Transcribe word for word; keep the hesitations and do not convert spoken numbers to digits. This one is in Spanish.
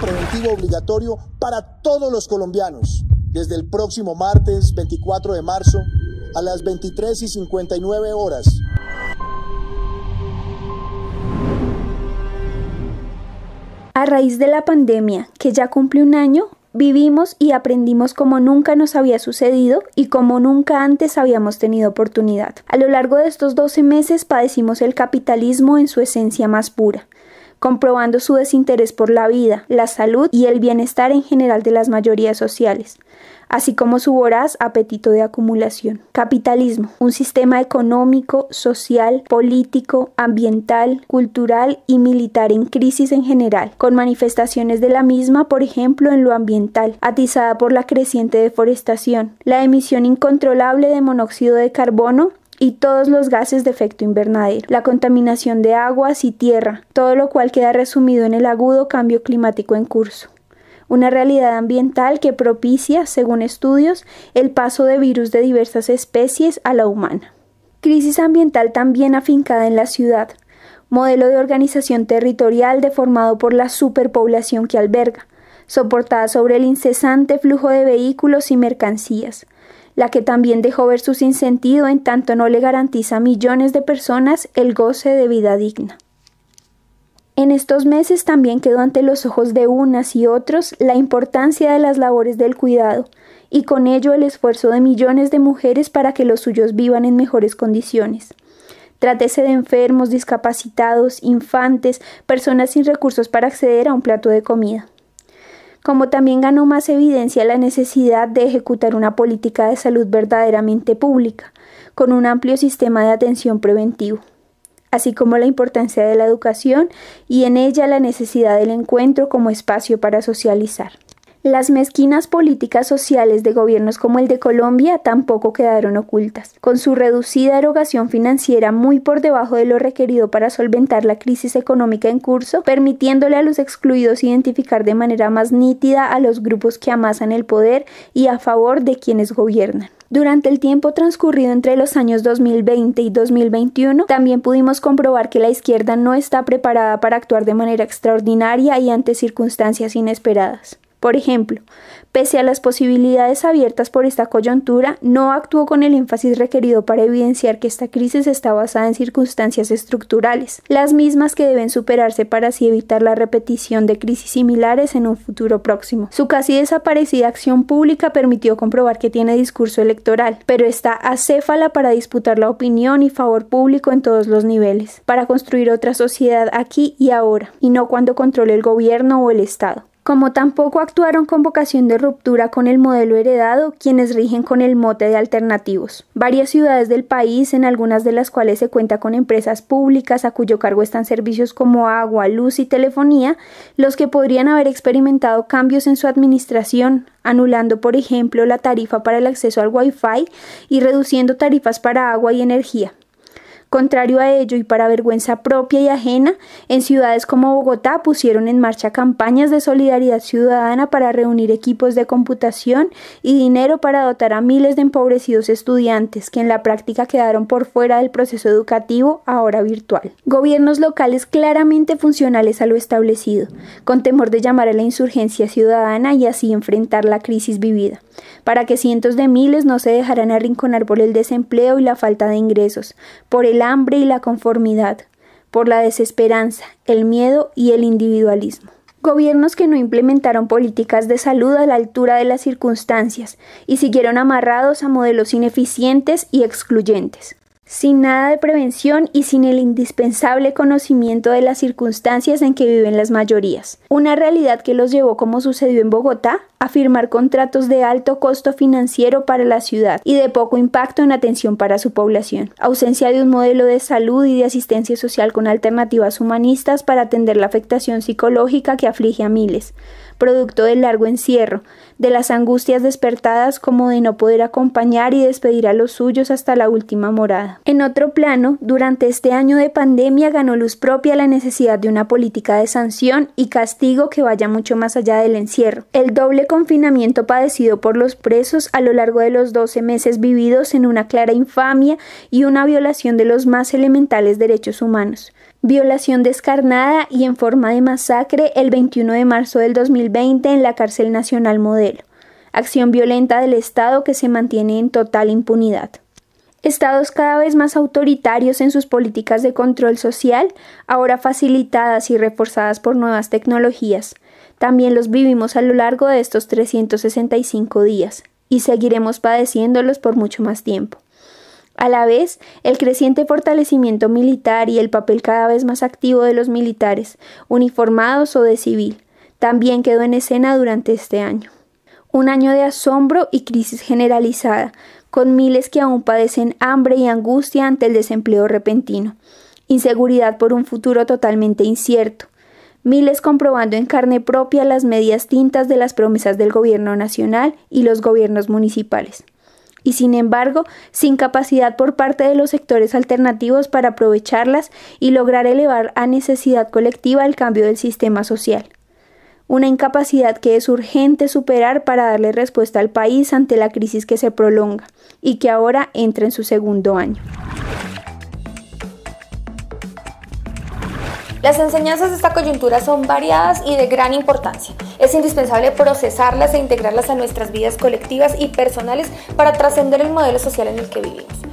preventivo obligatorio para todos los colombianos, desde el próximo martes veinticuatro de marzo a las veintitrés y cincuenta y nueve horas. A raíz de la pandemia, que ya cumple un año, vivimos y aprendimos como nunca nos había sucedido y como nunca antes habíamos tenido oportunidad. A lo largo de estos doce meses padecimos el capitalismo en su esencia más pura, comprobando su desinterés por la vida, la salud y el bienestar en general de las mayorías sociales, así como su voraz apetito de acumulación. Capitalismo, un sistema económico, social, político, ambiental, cultural y militar en crisis en general, con manifestaciones de la misma, por ejemplo, en lo ambiental, atizada por la creciente deforestación, la emisión incontrolable de monóxido de carbono y todos los gases de efecto invernadero, la contaminación de aguas y tierra, todo lo cual queda resumido en el agudo cambio climático en curso. Una realidad ambiental que propicia, según estudios, el paso de virus de diversas especies a la humana. Crisis ambiental también afincada en la ciudad, modelo de organización territorial deformado por la superpoblación que alberga, soportada sobre el incesante flujo de vehículos y mercancías, la que también dejó ver su sinsentido en tanto no le garantiza a millones de personas el goce de vida digna. En estos meses también quedó ante los ojos de unas y otros la importancia de las labores del cuidado y con ello el esfuerzo de millones de mujeres para que los suyos vivan en mejores condiciones. Trátese de enfermos, discapacitados, infantes, personas sin recursos para acceder a un plato de comida. Como también ganó más evidencia la necesidad de ejecutar una política de salud verdaderamente pública, con un amplio sistema de atención preventivo, así como la importancia de la educación y en ella la necesidad del encuentro como espacio para socializar. Las mezquinas políticas sociales de gobiernos como el de Colombia tampoco quedaron ocultas, con su reducida erogación financiera muy por debajo de lo requerido para solventar la crisis económica en curso, permitiéndole a los excluidos identificar de manera más nítida a los grupos que amasan el poder y a favor de quienes gobiernan. Durante el tiempo transcurrido entre los años dos mil veinte y dos mil veintiuno, también pudimos comprobar que la izquierda no está preparada para actuar de manera extraordinaria y ante circunstancias inesperadas. Por ejemplo, pese a las posibilidades abiertas por esta coyuntura, no actuó con el énfasis requerido para evidenciar que esta crisis está basada en circunstancias estructurales, las mismas que deben superarse para así evitar la repetición de crisis similares en un futuro próximo. Su casi desaparecida acción pública permitió comprobar que tiene discurso electoral, pero está acéfala para disputar la opinión y favor público en todos los niveles, para construir otra sociedad aquí y ahora, y no cuando controle el gobierno o el Estado. Como tampoco actuaron con vocación de ruptura con el modelo heredado quienes rigen con el mote de alternativos. Varias ciudades del país, en algunas de las cuales se cuenta con empresas públicas a cuyo cargo están servicios como agua, luz y telefonía, los que podrían haber experimentado cambios en su administración, anulando, por ejemplo, la tarifa para el acceso al Wi-Fi y reduciendo tarifas para agua y energía. Contrario a ello y para vergüenza propia y ajena, en ciudades como Bogotá pusieron en marcha campañas de solidaridad ciudadana para reunir equipos de computación y dinero para dotar a miles de empobrecidos estudiantes que en la práctica quedaron por fuera del proceso educativo, ahora virtual. Gobiernos locales claramente funcionales a lo establecido, con temor de llamar a la insurgencia ciudadana y así enfrentar la crisis vivida, para que cientos de miles no se dejaran arrinconar por el desempleo y la falta de ingresos, por el hambre y la conformidad, por la desesperanza, el miedo y el individualismo. Gobiernos que no implementaron políticas de salud a la altura de las circunstancias y siguieron amarrados a modelos ineficientes y excluyentes. Sin nada de prevención y sin el indispensable conocimiento de las circunstancias en que viven las mayorías. Una realidad que los llevó, como sucedió en Bogotá, a firmar contratos de alto costo financiero para la ciudad y de poco impacto en atención para su población. Ausencia de un modelo de salud y de asistencia social con alternativas humanistas para atender la afectación psicológica que aflige a miles, producto del largo encierro, de las angustias despertadas como de no poder acompañar y despedir a los suyos hasta la última morada. En otro plano, durante este año de pandemia ganó luz propia la necesidad de una política de sanción y castigo que vaya mucho más allá del encierro. El doble confinamiento padecido por los presos a lo largo de los doce meses vividos en una clara infamia y una violación de los más elementales derechos humanos, Violación descarnada y en forma de masacre el veintiuno de marzo del dos mil veinte en la Cárcel Nacional Modelo. Acción violenta del Estado que se mantiene en total impunidad. Estados cada vez más autoritarios en sus políticas de control social, ahora facilitadas y reforzadas por nuevas tecnologías. También los vivimos a lo largo de estos trescientos sesenta y cinco días, y seguiremos padeciéndolos por mucho más tiempo. A la vez, el creciente fortalecimiento militar y el papel cada vez más activo de los militares, uniformados o de civil, también quedó en escena durante este año. Un año de asombro y crisis generalizada, con miles que aún padecen hambre y angustia ante el desempleo repentino, inseguridad por un futuro totalmente incierto, miles comprobando en carne propia las medias tintas de las promesas del gobierno nacional y los gobiernos municipales, y sin embargo, sin capacidad por parte de los sectores alternativos para aprovecharlas y lograr elevar a necesidad colectiva el cambio del sistema social. Una incapacidad que es urgente superar para darle respuesta al país ante la crisis que se prolonga y que ahora entra en su segundo año. Las enseñanzas de esta coyuntura son variadas y de gran importancia. Es indispensable procesarlas e integrarlas a nuestras vidas colectivas y personales para trascender el modelo social en el que vivimos.